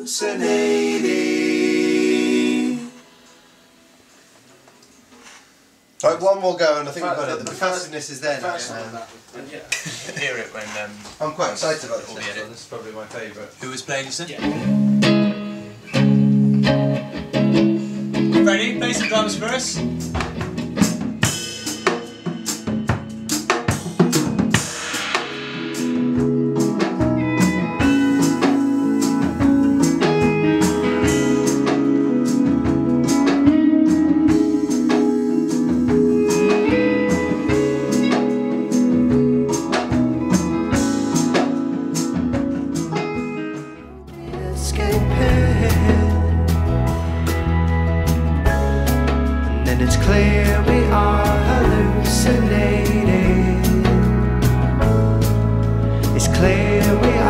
hallucinating. Right, one more go, and I think we've got it. The passiveness is there now. Hear it when I'm quite excited about this all the next edit. one. This is probably my favourite. who was playing, you said? Yeah. Ready? Play some drums for us. And then it's clear we are hallucinating. It's clear we